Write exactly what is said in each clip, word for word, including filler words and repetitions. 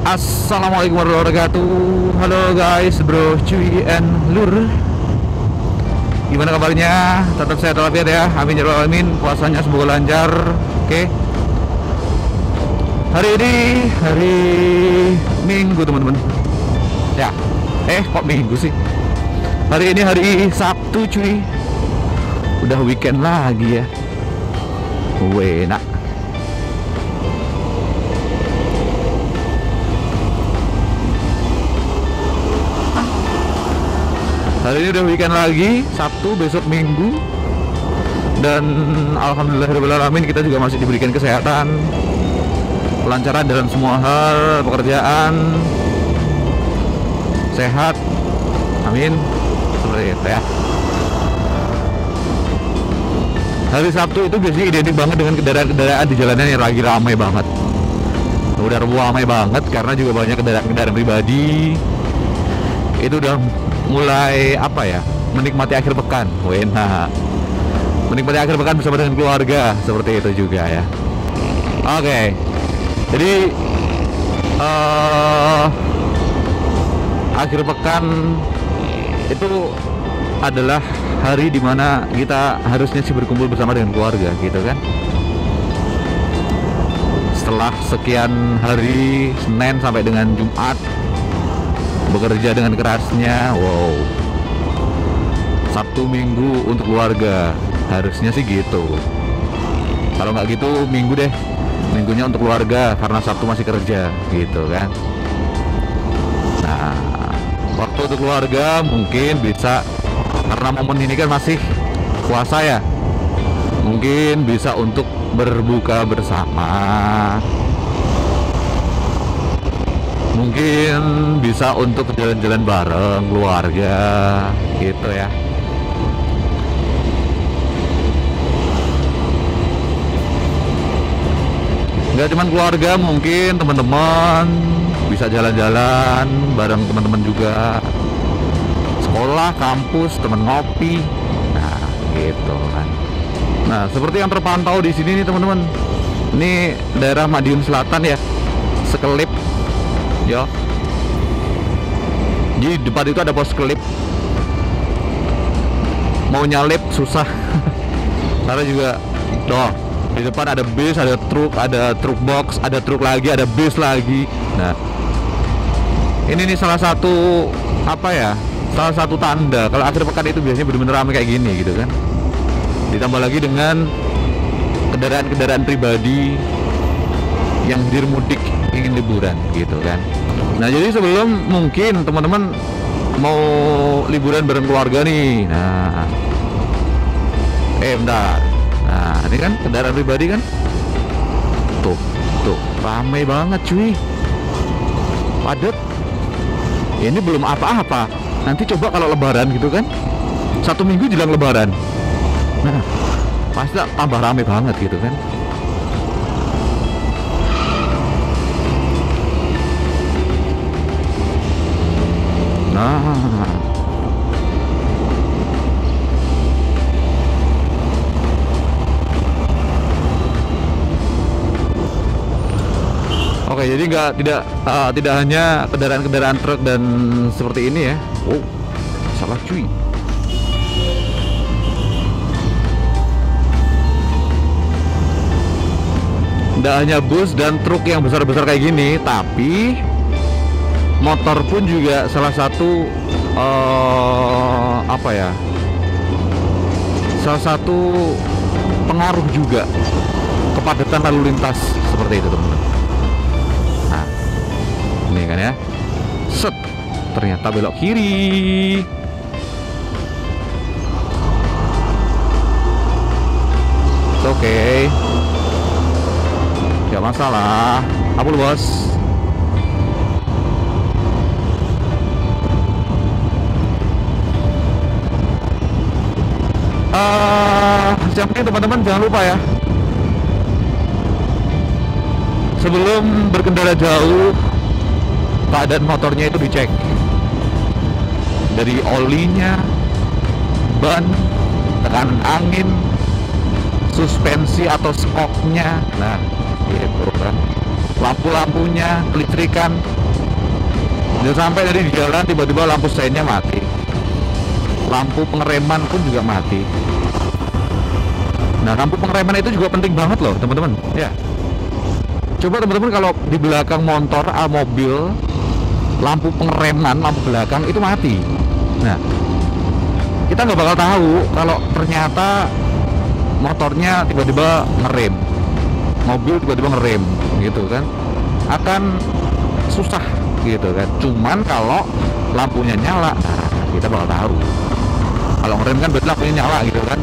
Assalamualaikum warahmatullahi wabarakatuh. Halo guys, bro, cuy, and lur. Gimana kabarnya? Tetap sehat walafiat ya. Amin ya rabbal alamin. Puasanya semoga lancar. Oke. Hari ini hari Minggu, teman-teman. Ya. Eh, kok Minggu sih? Hari ini hari Sabtu, cuy. Udah weekend lagi ya. Enak. Hari ini udah weekend lagi, Sabtu, besok Minggu. Dan alhamdulillahirobbilalamin kita juga masih diberikan kesehatan, kelancaran dalam semua hal, pekerjaan, sehat. Amin. Seperti itu ya. Hari Sabtu itu biasanya identik banget dengan kendaraan-kendaraan di jalanan yang lagi ramai banget. Udah ramai banget karena juga banyak kendaraan-kendaraan pribadi. Itu udah mulai apa ya, menikmati akhir pekan. Enak menikmati akhir pekan bersama dengan keluarga, seperti itu juga ya. Oke, okay. Jadi uh, akhir pekan itu adalah hari dimana kita harusnya sih berkumpul bersama dengan keluarga, gitu kan. Setelah sekian hari, Senin sampai dengan Jumat, bekerja dengan kerasnya, wow. Sabtu Minggu untuk keluarga, harusnya sih gitu. Kalau nggak gitu Minggu deh, Minggunya untuk keluarga karena Sabtu masih kerja, gitu kan. Nah, waktu untuk keluarga mungkin bisa, karena momen ini kan masih puasa ya, mungkin bisa untuk berbuka bersama. Mungkin bisa untuk jalan-jalan bareng keluarga, gitu ya. Nggak cuma keluarga, mungkin teman-teman bisa jalan-jalan bareng teman-teman juga. Sekolah, kampus, temen ngopi. Nah, gitu kan. Nah, seperti yang terpantau di sini nih teman-teman. Ini daerah Madiun Selatan ya. Sekelip. Ya, di depan itu ada pos kelip. Mau nyalip susah. Karena juga, doh, di depan ada bis, ada truk, ada truk box, ada truk lagi, ada bis lagi. Nah, ini nih salah satu apa ya? Salah satu tanda kalau akhir pekan itu biasanya benar-benar ramai kayak gini, gitu kan. Ditambah lagi dengan kendaraan-kendaraan pribadi yang hadir mudik ingin liburan, gitu kan. Nah, jadi sebelum mungkin teman-teman mau liburan bareng keluarga nih, nah eh bentar, nah ini kan kendaraan pribadi kan, tuh tuh ramai banget cuy, padat. Ini belum apa-apa, nanti coba kalau lebaran gitu kan, satu minggu jelang lebaran, nah pasti tambah ramai banget, gitu kan. Nah, oke, jadi nggak tidak uh, tidak hanya kendaraan-kendaraan truk dan seperti ini ya. Oh, salah cuy. Nggak hanya bus dan truk yang besar-besar kayak gini, tapi motor pun juga salah satu uh, apa ya, salah satu pengaruh juga kepadatan lalu lintas, seperti itu teman-teman. Nah, ini kan ya, set, ternyata belok kiri. Oke, okay. Gak masalah, apa lu bos? Uh, yang penting teman-teman jangan lupa ya, sebelum berkendara jauh, keadaan motornya itu dicek dari olinya, ban, tekanan angin, suspensi atau skoknya. Nah, gitu kan. lampu-lampunya, kelistrikan. Jangan sampai dari di jalan tiba-tiba lampu seinnya mati, lampu pengereman pun juga mati. Nah, lampu pengereman itu juga penting banget loh teman-teman ya. Coba teman-teman kalau di belakang motor ah, mobil lampu pengereman, lampu belakang itu mati, nah kita nggak bakal tahu kalau ternyata motornya tiba-tiba ngerem, mobil tiba-tiba ngerem gitu kan, akan susah gitu kan. Cuman kalau lampunya nyala, nah kita bakal tahu. Kalau ngerem kan berarti lampunya nyala gitu kan.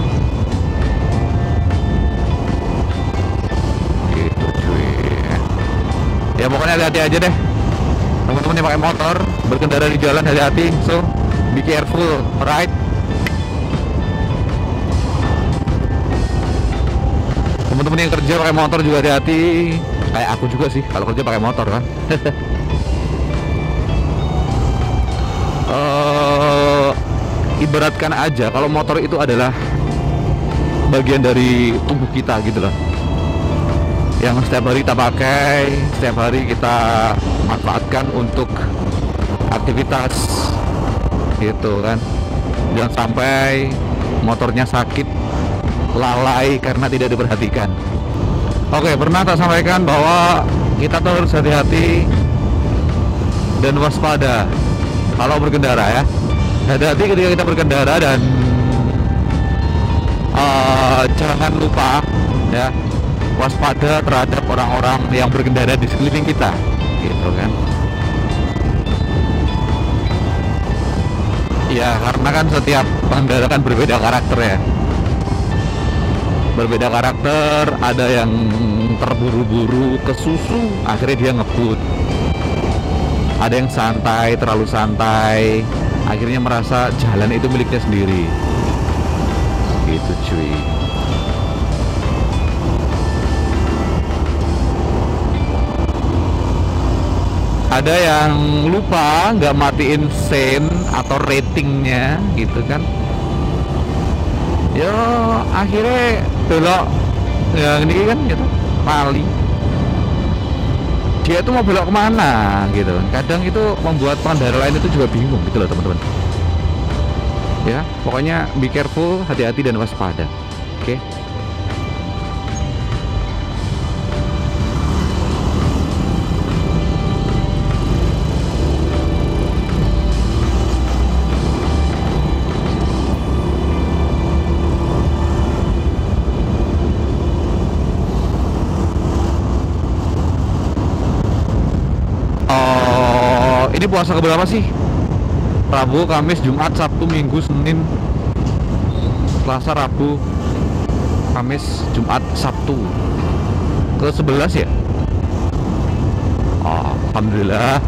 Gitu cuy. Ya pokoknya hati-hati aja deh teman-teman yang pakai motor, berkendara di jalan hati-hati. So be careful, right? Teman-teman yang kerja pakai motor juga hati-hati. Kayak aku juga sih kalau kerja pakai motor kan. uh, ibaratkan aja kalau motor itu adalah bagian dari tubuh kita gitu loh, yang setiap hari kita pakai, setiap hari kita manfaatkan untuk aktivitas gitu kan. Jangan sampai motornya sakit, lalai karena tidak diperhatikan. Oke, pernah tak sampaikan bahwa kita tuh harus hati-hati dan waspada kalau berkendara ya. Hati-hati ketika kita berkendara dan uh, jangan lupa ya, waspada terhadap orang-orang yang berkendara di sekeliling kita gitu kan. Ya karena kan setiap pengendara kan berbeda karakter ya, berbeda karakter. Ada yang terburu-buru kesusu akhirnya dia ngebut, ada yang santai, terlalu santai, akhirnya merasa jalan itu miliknya sendiri gitu cuy. Ada yang lupa nggak matiin sen atau ratingnya gitu kan, ya akhirnya belok yang ini kan gitu, pali dia itu mau belok kemana gitu. Kadang itu membuat pengendara lain itu juga bingung gitu loh teman-teman ya. Pokoknya be careful, hati-hati dan waspada. Oke okay? Ini puasa keberapa sih? Rabu, Kamis, Jumat, Sabtu, Minggu, Senin, Selasa, Rabu, Kamis, Jumat, Sabtu. Ke sebelas ya? Oh, alhamdulillah.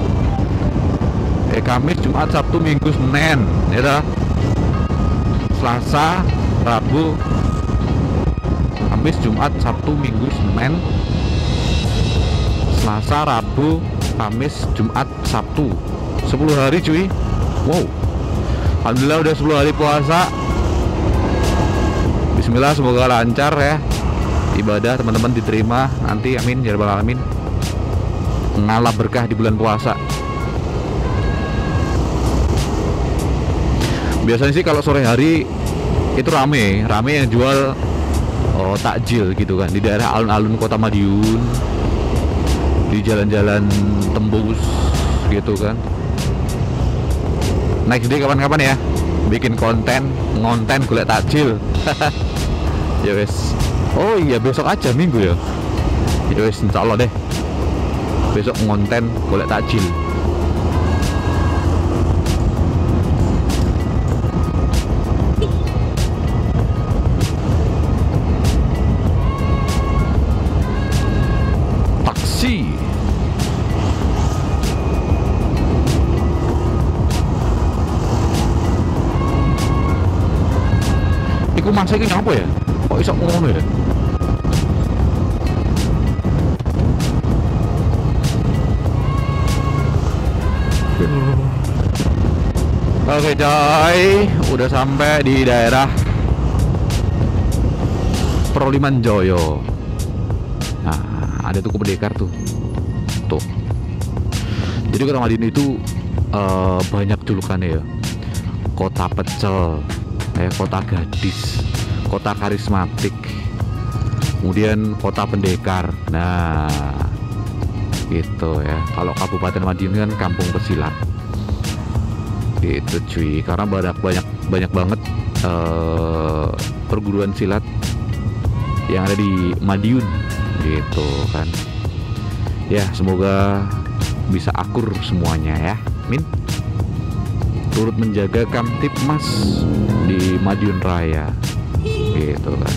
Eh Kamis, Jumat, Sabtu, Minggu, Senin, ya dah. Selasa, Rabu, Kamis, Jumat, Sabtu, Minggu, Senin, Selasa, Rabu, Kamis, Jumat, Sabtu, sepuluh hari cuy. Wow, alhamdulillah udah sepuluh hari puasa. Bismillah, semoga lancar ya ibadah teman-teman, diterima nanti, amin ya rabbal alamin. Ngalah berkah di bulan puasa. Biasanya sih kalau sore hari itu rame, rame yang jual oh, takjil gitu kan di daerah alun-alun Kota Madiun, di jalan-jalan tembus gitu kan. Next day kapan-kapan ya bikin konten ngonten golek takjil. Ya wes. Oh iya besok aja Minggu ya. Ya wes insyaallah deh. Besok ngonten golek takjil. Taksi. Iku mangsa iki nyapa ya? Kok iso ngono ya? Oke coy, udah sampai di daerah Prolimanjoyo. Nah, ada tuku pendekar tuh. Tuh. Jadi Kota Madiun itu uh, banyak julukannya ya. Kota pecel, eh, kota gadis, kota karismatik, kemudian kota pendekar. Nah, gitu ya. Kalau Kabupaten Madiun kan kampung pesilat. Gitu cuy. Karena banyak banyak banyak banget uh, perguruan silat yang ada di Madiun, gitu kan. Ya, semoga bisa akur semuanya ya, Min. Turut menjaga Kamtibmas di Madiun Raya, gitu kan.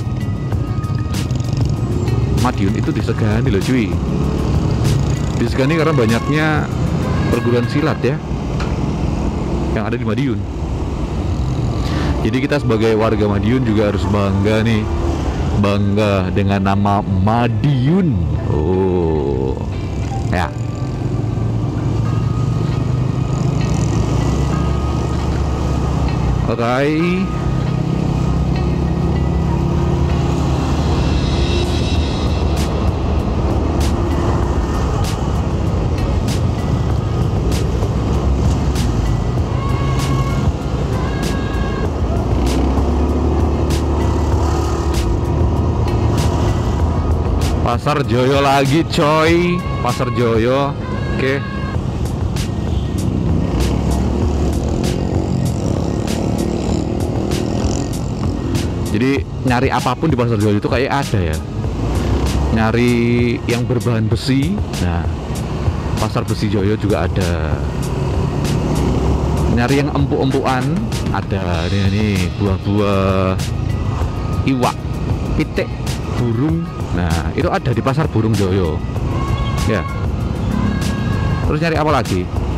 Madiun itu disegani loh cuy. Disegani karena banyaknya perguruan silat ya yang ada di Madiun. Jadi kita sebagai warga Madiun juga harus bangga nih, bangga dengan nama Madiun. Oh ya. Oke, okay. Pasar Joyo lagi coy, Pasar Joyo. Oke. Okay. Jadi nyari apapun di Pasar Joyo itu kayak ada ya. Nyari yang berbahan besi. Nah, Pasar Besi Joyo juga ada. Nyari yang empuk-empukan ada. Ini nih buah-buah iwak, pitik, burung. Nah, itu ada di Pasar Burung Joyo. Ya. Terus nyari apa lagi?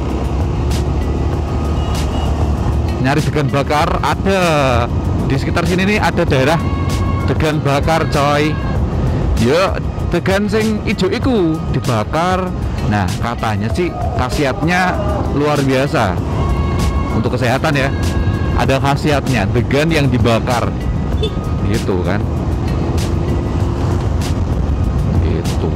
Nyari degan bakar ada. Di sekitar sini nih ada daerah degan bakar coy. Ya, degan sing ijo iku dibakar. Nah, katanya sih khasiatnya luar biasa untuk kesehatan ya. Ada khasiatnya degan yang dibakar. Gitu kan. Gitu.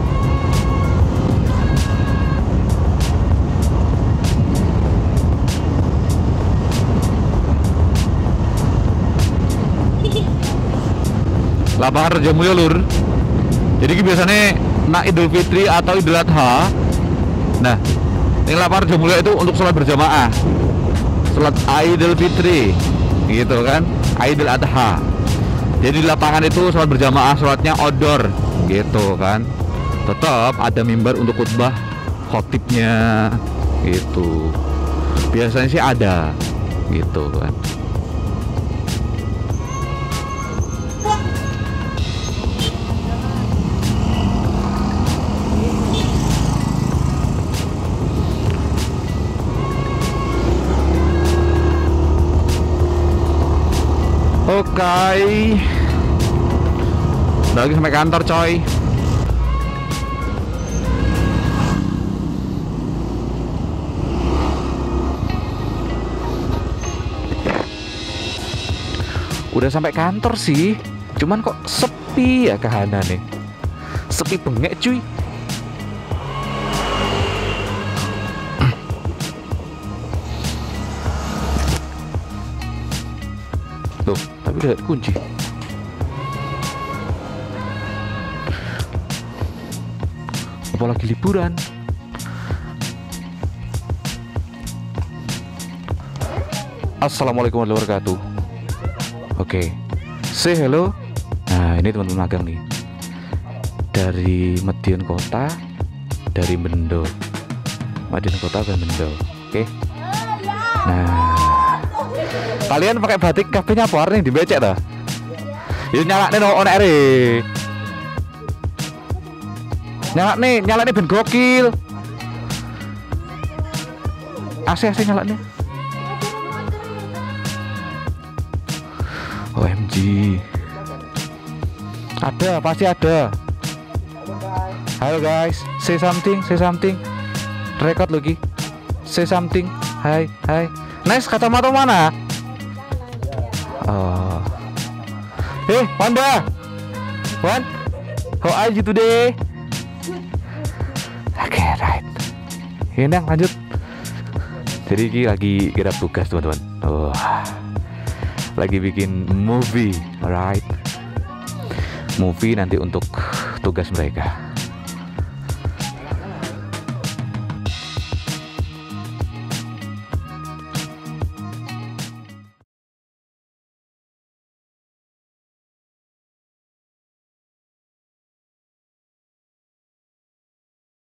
Lapangan Rejomulyo lur. Jadi biasanya nak Idul Fitri atau Idul Adha. Nah, ini lapangan Rejomulyo itu untuk sholat berjamaah, sholat Idul Fitri, gitu kan, Idul Adha. Jadi di lapangan itu sholat berjamaah, sholatnya outdoor, gitu kan. Tetap ada mimbar untuk khutbah khotibnya, gitu. Biasanya sih ada, gitu kan. Oke, okay. Udah lagi sampai kantor coy. Udah sampai kantor sih, cuman kok sepi ya kahanan nih. Sepi bengek cuy. Tuh, tapi udah kunci. Apalagi liburan. Assalamualaikum warahmatullahi wabarakatuh. Oke, okay. Say hello. Nah, ini teman-teman magang nih dari Madiun Kota, dari Bendo. Madiun Kota dan Bendo. Oke. Okay. Nah, kalian pakai batik kabehnya apa warna di becek dah? Ini nyala nih no on air. Nyala nih, nyala nih ben gokil. A C A C nyala nih. O M G. Ada, pasti ada. Halo guys, say something, say something. Record lagi. Say something. Hai, hai. Nice, kacamata mana? Oh. Hey, Wanda. Wan, how are you today? Oke, okay, right. Ini lanjut. Jadi ini lagi kira tugas teman-teman. Oh, lagi bikin movie, right? Movie nanti untuk tugas mereka.